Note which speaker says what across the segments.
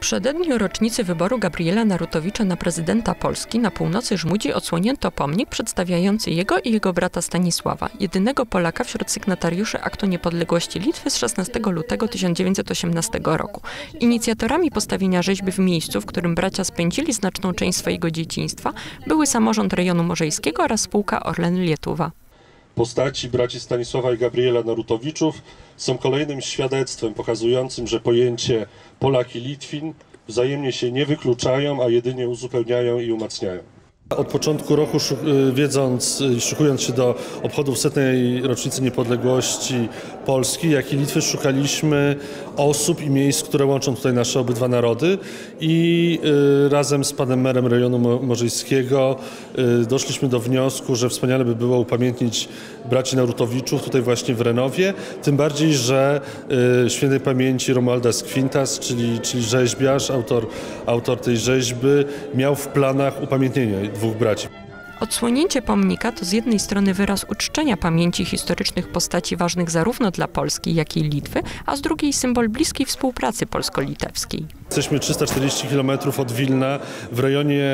Speaker 1: przededniu rocznicy wyboru Gabriela Narutowicza na prezydenta Polski na północy Żmudzi odsłonięto pomnik przedstawiający jego i jego brata Stanisława, jedynego Polaka wśród sygnatariuszy Aktu Niepodległości Litwy z 16 lutego 1918 roku. Inicjatorami postawienia rzeźby w miejscu, w którym bracia spędzili znaczną część swojego dzieciństwa, były samorząd rejonu morzejskiego oraz spółka Orlen Lietuva.
Speaker 2: Postaci braci Stanisława i Gabriela Narutowiczów są kolejnym świadectwem pokazującym, że pojęcie Polak i Litwin wzajemnie się nie wykluczają, a jedynie uzupełniają i umacniają. Od początku roku, szykując się do obchodów 100. rocznicy niepodległości Polski, jak i Litwy, szukaliśmy osób i miejsc, które łączą tutaj nasze obydwa narody i razem z panem merem rejonu morzejskiego doszliśmy do wniosku, że wspaniale by było upamiętnić braci Narutowiczów tutaj właśnie w Renowie, tym bardziej, że świętej pamięci Romualdas Kwintas, czyli rzeźbiarz, autor tej rzeźby, miał w planach upamiętnienie dwóch braci.
Speaker 1: Odsłonięcie pomnika to z jednej strony wyraz uczczenia pamięci historycznych postaci ważnych zarówno dla Polski, jak i Litwy, a z drugiej symbol bliskiej współpracy polsko-litewskiej.
Speaker 2: Jesteśmy 340 km od Wilna, w rejonie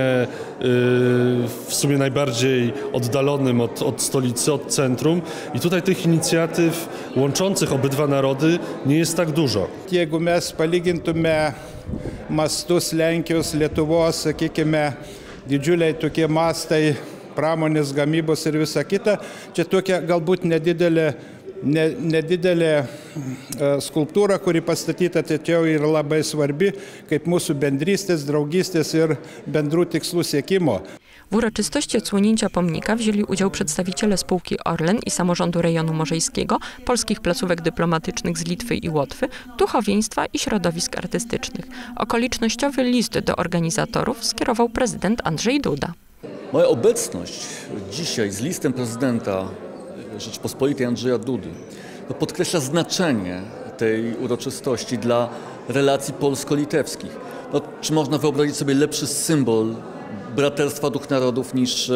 Speaker 2: w sumie najbardziej oddalonym od stolicy, od centrum, i tutaj tych inicjatyw łączących obydwa narody nie jest tak dużo.
Speaker 3: Jeigu mes palygintume mastus Lenkijos, Lietuvos, sakykime, didžiuliai tokie mastai pramonės gamybos ir visa kita, čia tokia galbūt nedidelė skulptūra, kuri pastatyta, tačiau yra labai svarbi kaip mūsų bendrystės, draugystės ir bendrų tikslų siekimo.
Speaker 1: W uroczystości odsłonięcia pomnika wzięli udział przedstawiciele spółki Orlen i samorządu rejonu morzejskiego, polskich placówek dyplomatycznych z Litwy i Łotwy, duchowieństwa i środowisk artystycznych. Okolicznościowy list do organizatorów skierował prezydent Andrzej Duda.
Speaker 4: Moja obecność dzisiaj z listem prezydenta Rzeczypospolitej Andrzeja Dudy podkreśla znaczenie tej uroczystości dla relacji polsko-litewskich. Czy można wyobrazić sobie lepszy symbol braterstwa dwóch narodów niż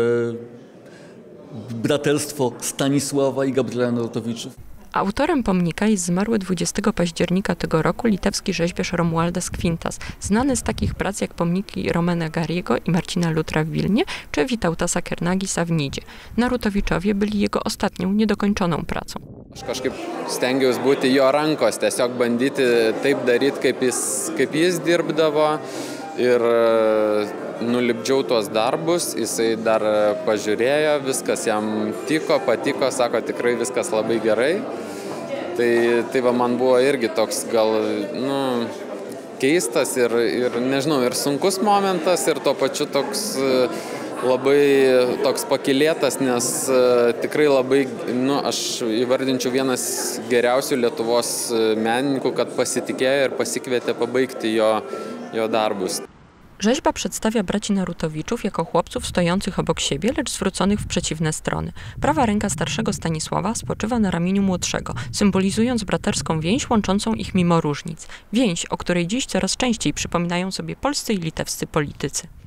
Speaker 4: braterstwo Stanisława i Gabriela Narutowiczów?
Speaker 1: Autorem pomnika jest zmarły 20 października tego roku litewski rzeźbiarz Romualdas Kwintas, znany z takich prac jak pomniki Romena Gariego i Marcina Lutra w Wilnie, czy Vytautasa Kernagisa w Nidzie. Narutowiczowie byli jego ostatnią, niedokończoną pracą.
Speaker 5: Aš kažkaip stengiausi būti jo rankos, tiesiog bandyti taip daryti, kaip jis dirbdavo, ir nulipdžiau tuos darbus, jisai dar pažiūrėjo, viskas jam patiko, sako, tikrai viskas labai gerai. Tai va, man buvo irgi toks gal, keistas ir nežinau, ir sunkus momentas, ir tuo pačiu toks labai toks pakylėtas, nes tikrai labai, aš įvardinčiau vienas geriausių Lietuvos menininkų, kad pasitikėjo ir pasikvietė pabaigti jo darbus.
Speaker 1: Rzeźba przedstawia braci Narutowiczów jako chłopców stojących obok siebie, lecz zwróconych w przeciwne strony. Prawa ręka starszego Stanisława spoczywa na ramieniu młodszego, symbolizując braterską więź łączącą ich mimo różnic. Więź, o której dziś coraz częściej przypominają sobie polscy i litewscy politycy.